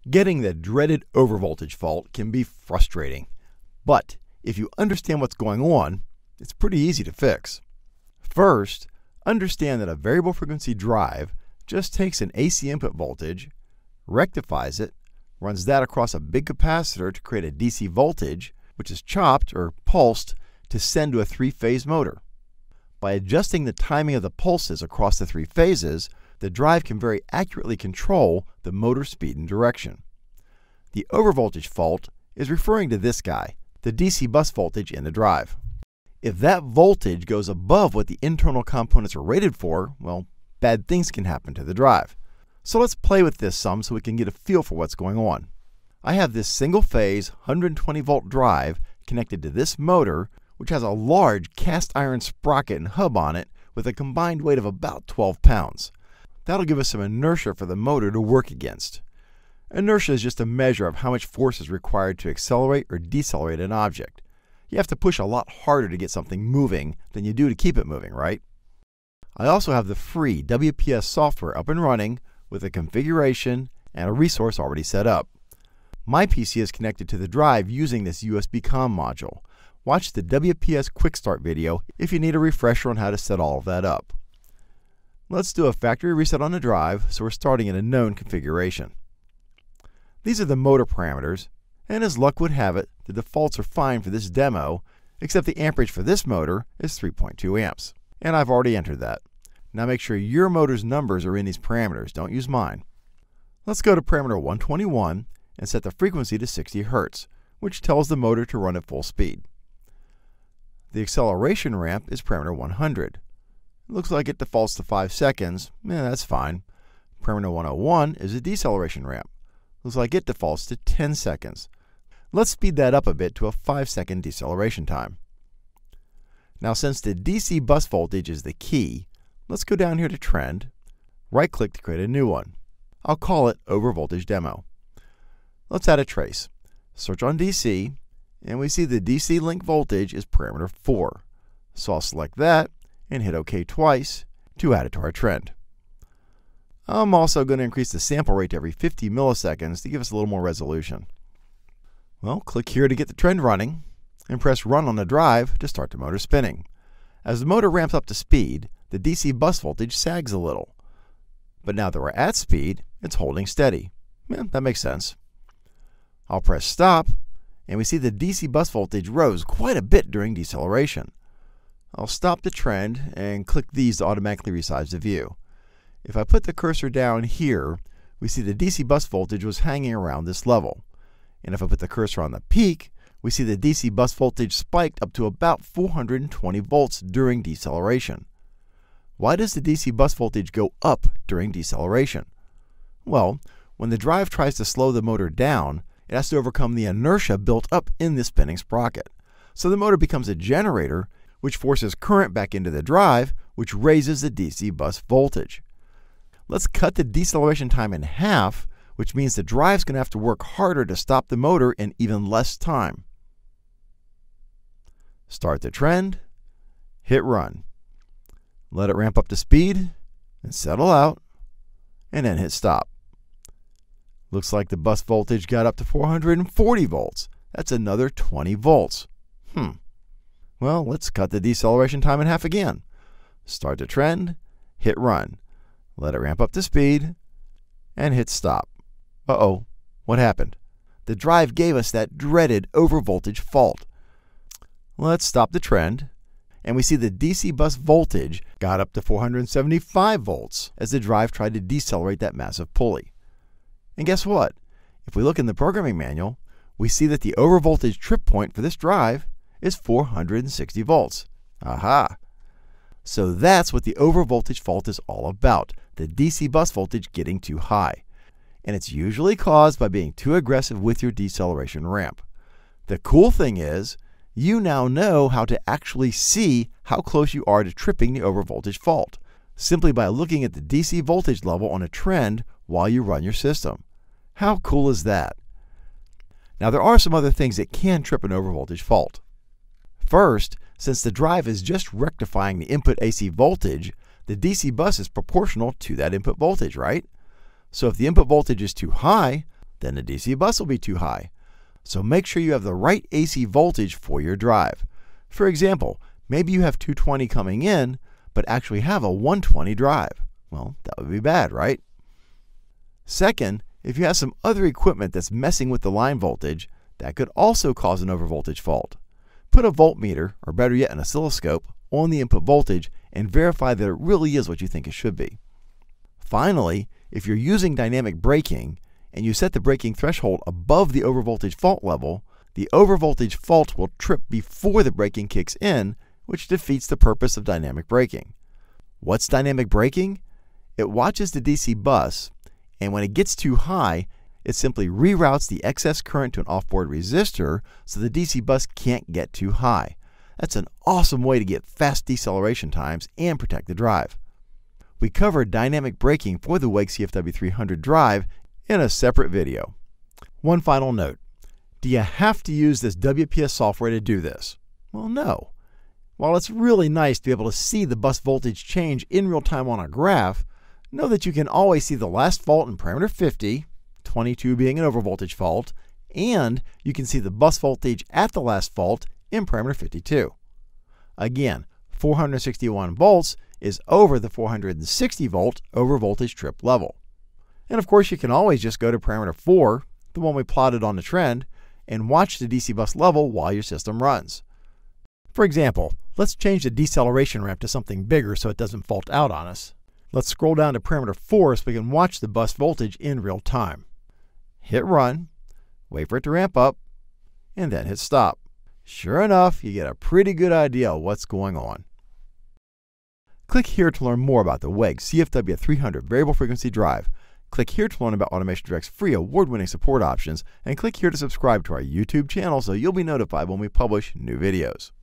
Getting the dreaded overvoltage fault can be frustrating, but if you understand what's going on, it's pretty easy to fix. First, understand that a variable frequency drive just takes an AC input voltage, rectifies it, runs that across a big capacitor to create a DC voltage, which is chopped or pulsed to send to a three-phase motor. By adjusting the timing of the pulses across the three phases, the drive can very accurately control the motor speed and direction. The overvoltage fault is referring to this guy, the DC bus voltage in the drive. If that voltage goes above what the internal components are rated for, well, bad things can happen to the drive. So let's play with this some so we can get a feel for what's going on. I have this single-phase 120-volt drive connected to this motor, which has a large cast iron sprocket and hub on it with a combined weight of about 12 pounds. That'll give us some inertia for the motor to work against. Inertia is just a measure of how much force is required to accelerate or decelerate an object. You have to push a lot harder to get something moving than you do to keep it moving, right? I also have the free WPS software up and running with a configuration and a resource already set up. My PC is connected to the drive using this USB COM module. Watch the WPS Quick Start video if you need a refresher on how to set all of that up. Let's do a factory reset on the drive, so we're starting in a known configuration. These are the motor parameters, and as luck would have it, the defaults are fine for this demo, except the amperage for this motor is 3.2 amps. And I've already entered that. Now make sure your motor's numbers are in these parameters, don't use mine. Let's go to parameter 121 and set the frequency to 60 Hz, which tells the motor to run at full speed. The acceleration ramp is parameter 100. It looks like it defaults to 5 seconds. That's fine. Parameter 101 is a deceleration ramp. Looks like it defaults to 10 seconds. Let's speed that up a bit to a 5-second deceleration time. Now, since the DC bus voltage is the key, let's go down here to Trend, right-click to create a new one. I'll call it Overvoltage Demo. Let's add a trace. Search on DC, and we see the DC link voltage is parameter 4. So I'll select that and hit OK twice to add it to our trend. I'm also going to increase the sample rate to every 50 milliseconds to give us a little more resolution. Well, click here to get the trend running, and press Run on the drive to start the motor spinning. As the motor ramps up to speed, the DC bus voltage sags a little. But now that we're at speed, it's holding steady. That makes sense. I'll press Stop, and we see the DC bus voltage rose quite a bit during deceleration. I'll stop the trend and click these to automatically resize the view. If I put the cursor down here, we see the DC bus voltage was hanging around this level. And if I put the cursor on the peak, we see the DC bus voltage spiked up to about 420 volts during deceleration. Why does the DC bus voltage go up during deceleration? Well, when the drive tries to slow the motor down, it has to overcome the inertia built up in the spinning sprocket. So the motor becomes a generator, which forces current back into the drive, which raises the DC bus voltage. Let's cut the deceleration time in half, which means the drive's going to have to work harder to stop the motor in even less time. Start the trend, hit Run. Let it ramp up to speed and settle out, and then hit Stop. Looks like the bus voltage got up to 440 volts. That's another 20 volts. Well, let's cut the deceleration time in half again. Start the trend, hit Run. Let it ramp up to speed, and hit Stop. Uh-oh, what happened? The drive gave us that dreaded overvoltage fault. Let's stop the trend, and we see the DC bus voltage got up to 475 volts as the drive tried to decelerate that massive pulley. And guess what? If we look in the programming manual, we see that the overvoltage trip point for this drive is 460 volts. Aha! So that's what the overvoltage fault is all about, the DC bus voltage getting too high. And it's usually caused by being too aggressive with your deceleration ramp. The cool thing is, you now know how to actually see how close you are to tripping the overvoltage fault, simply by looking at the DC voltage level on a trend while you run your system. How cool is that? Now there are some other things that can trip an overvoltage fault. First, since the drive is just rectifying the input AC voltage, the DC bus is proportional to that input voltage, right? So if the input voltage is too high, then the DC bus will be too high. So make sure you have the right AC voltage for your drive. For example, maybe you have 220 coming in, but actually have a 120 drive. Well, that would be bad, right? Second, if you have some other equipment that's messing with the line voltage, that could also cause an overvoltage fault. Put a voltmeter, or better yet an oscilloscope, on the input voltage and verify that it really is what you think it should be. Finally, if you're using dynamic braking and you set the braking threshold above the overvoltage fault level, the overvoltage fault will trip before the braking kicks in, which defeats the purpose of dynamic braking. What's dynamic braking? It watches the DC bus, and when it gets too high, it simply reroutes the excess current to an off-board resistor so the DC bus can't get too high. That's an awesome way to get fast deceleration times and protect the drive. We covered dynamic braking for the WEG CFW300 drive in a separate video. One final note. Do you have to use this WPS software to do this? Well, no. While it's really nice to be able to see the bus voltage change in real time on a graph, know that you can always see the last fault in parameter 50, 22 being an overvoltage fault, and you can see the bus voltage at the last fault in parameter 52. Again, 461 volts is over the 460 volt overvoltage trip level. And of course, you can always just go to parameter 4, the one we plotted on the trend, and watch the DC bus level while your system runs. For example, let's change the deceleration ramp to something bigger so it doesn't fault out on us. Let's scroll down to parameter 4 so we can watch the bus voltage in real time. Hit run, wait for it to ramp up, and then hit stop. Sure enough, you get a pretty good idea of what's going on. Click here to learn more about the WEG CFW300 variable frequency drive. Click here to learn about Automation Direct's free award-winning support options, and click here to subscribe to our YouTube channel so you'll be notified when we publish new videos.